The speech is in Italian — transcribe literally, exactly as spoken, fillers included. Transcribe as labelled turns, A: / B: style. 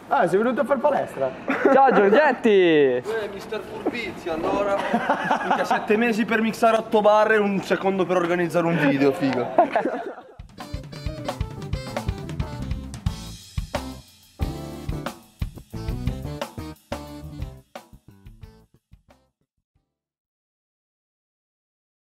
A: Ah, sei venuto a fare palestra?
B: Ciao Giorgetti!
C: Eh, mister Furbizzi, allora. Minchia, sette mesi per mixare otto barre e un secondo per organizzare un video, figa.